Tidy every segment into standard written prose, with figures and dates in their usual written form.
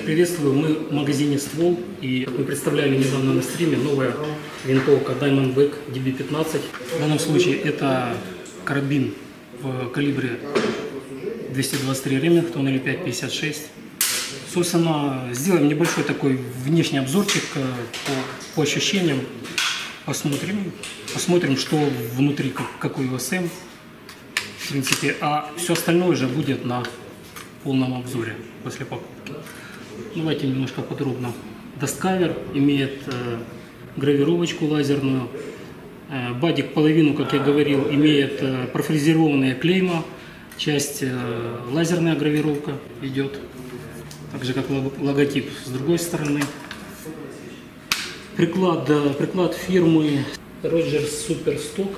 приветствую. Мы в магазине «Ствол», и мы представляли недавно на стриме новая винтовка Diamondback DB15. В данном случае это карабин в калибре 223 Remington или 5,56. Собственно, сделаем небольшой такой внешний обзорчик по ощущениям. Посмотрим, что внутри, какой ОСМ. В принципе, а все остальное уже будет на полном обзоре после покупки. Давайте немножко подробно. Дасткавер имеет гравировочку лазерную. Бадик половину, как я говорил, имеет профрезерованные клейма. Часть лазерная гравировка идет. Так же как логотип с другой стороны. Приклад фирмы Rogers Super Stock.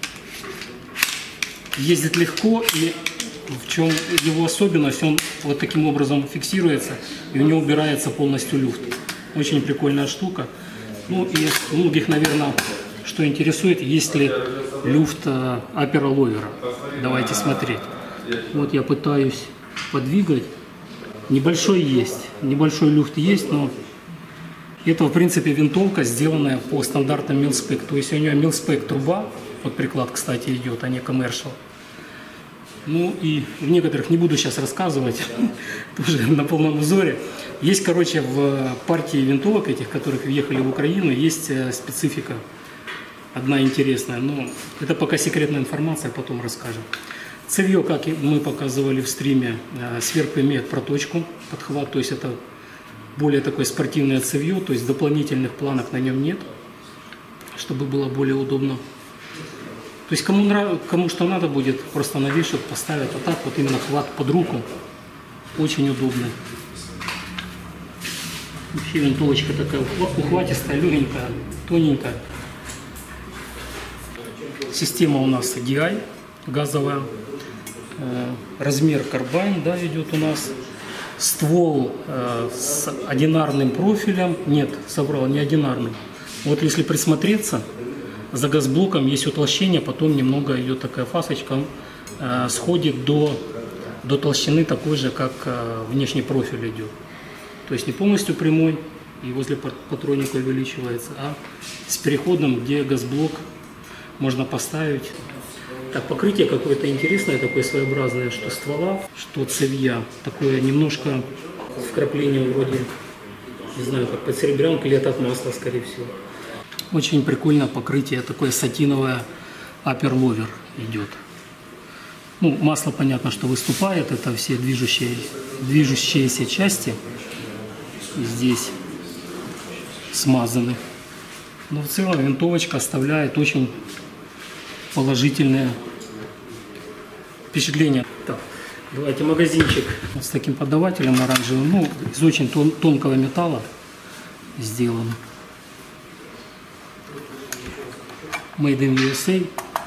Ездит легко, и в чем его особенность, он вот таким образом фиксируется, и у него убирается полностью люфт. Очень прикольная штука. Ну и многих, наверное, что интересует, есть ли люфт аппера-ловера. Давайте смотреть. Вот я пытаюсь подвигать. Небольшой люфт есть, но это, в принципе, винтовка, сделанная по стандартам Mil-Spec. То есть у нее Mil-Spec труба, вот приклад, кстати, идет, а не commercial. Ну и в некоторых, не буду сейчас рассказывать, тоже на полном узоре. Есть, короче, в партии винтовок этих, которых въехали в Украину, есть специфика одна интересная. Но это пока секретная информация, потом расскажем. Цевье, как мы показывали в стриме, сверху имеет проточку, подхват, то есть это более такое спортивное цевье, то есть дополнительных планок на нем нет, чтобы было более удобно. То есть кому что надо будет, просто навешают, поставят, а так вот именно хват под руку, очень удобный. Вообще винтовочка такая ухватистая, легенькая, тоненькая. Система у нас DI газовая. Размер карбайн, да, идет у нас. Ствол с одинарным профилем. Нет, соврал, не одинарным. Вот если присмотреться, за газблоком есть утолщение, потом немного идет такая фасочка, сходит до толщины такой же, как внешний профиль идет. То есть не полностью прямой и возле патронника увеличивается, а с переходом, где газблок можно поставить. Так, покрытие какое-то интересное, такое своеобразное, что ствола, что цевья. Такое немножко вкрапление вроде, не знаю, как под серебрянку или от масла, скорее всего. Очень прикольное покрытие, такое сатиновое, аппер-ловер идет. Ну, масло, понятно, что выступает, это все движущиеся части здесь смазаны. Но в целом винтовочка оставляет очень положительное впечатление. Так, давайте магазинчик с таким поддавателем оранжевым, ну, из очень тонкого металла сделан. Made in USA.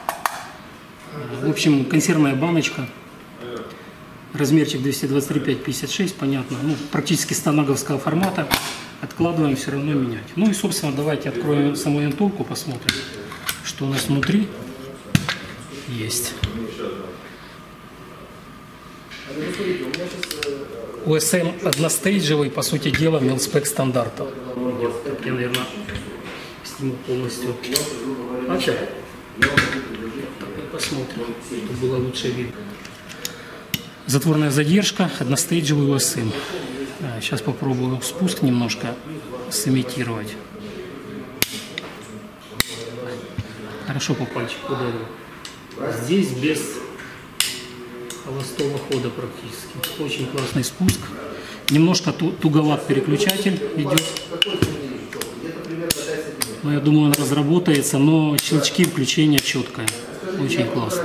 В общем, консервная баночка. Размерчик 223/5,56, понятно. Ну, практически станоговского формата. Откладываем, все равно менять. Ну и, собственно, давайте откроем саму винтовку, посмотрим, что у нас внутри есть. ОСМ одностейджевый, по сути дела, Mil-Spec стандарта. Я, наверное, сниму полностью. Опять. Посмотрим, чтобы было лучше видно. Затворная задержка, одностейджевый ОСМ. Сейчас попробую спуск немножко сымитировать. Хорошо по пальчику ударил. Здесь без холостого хода практически. Очень классный спуск. Немножко туговат переключатель идет. Но я думаю, он разработается, но щелчки включения четкое. Очень классно.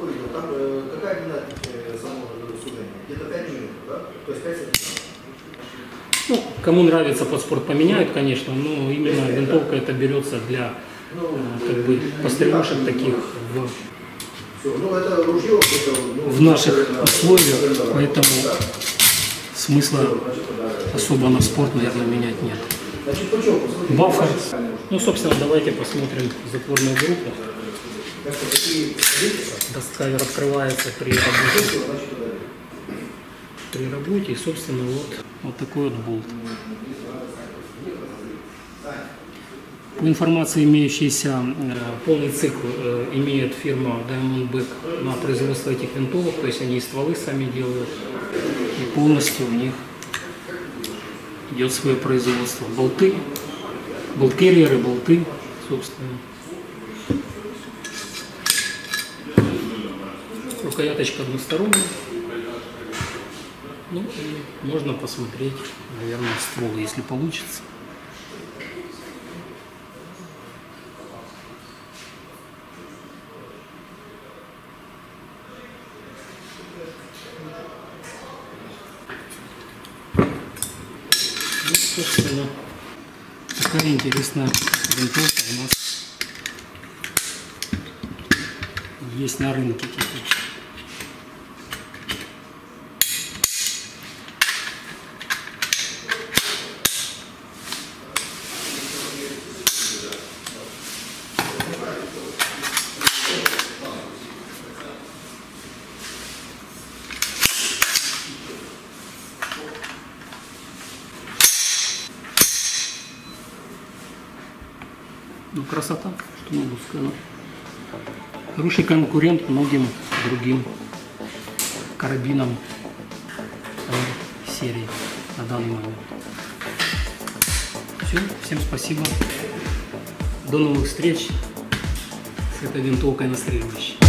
Ну, кому нравится под спорт, поменяют, конечно, но именно винтовка это берется для как бы пострелушек таких в наших условиях, поэтому смысла особо на спорт, наверное, менять нет. Баффер. Ну, собственно, давайте посмотрим затворную группу. Дасткавер открывается при работе. И, собственно, вот Вот такой вот болт. По информации, имеющейся, полный цикл имеет фирма Diamondback на производство этих винтовок, то есть они и стволы сами делают, и полностью у них идет свое производство. Болты, болт-керриеры, болты, собственно. Рукояточка односторонняя. Ну, и можно посмотреть, наверное, ствол, если получится. Вот, собственно, такая интересная винтовка у нас есть на рынке теперь. Ну, красота, что могу сказать. Хороший конкурент многим другим карабинам серии на данный момент. Все, всем спасибо. До новых встреч с этой винтовкой настреливающей.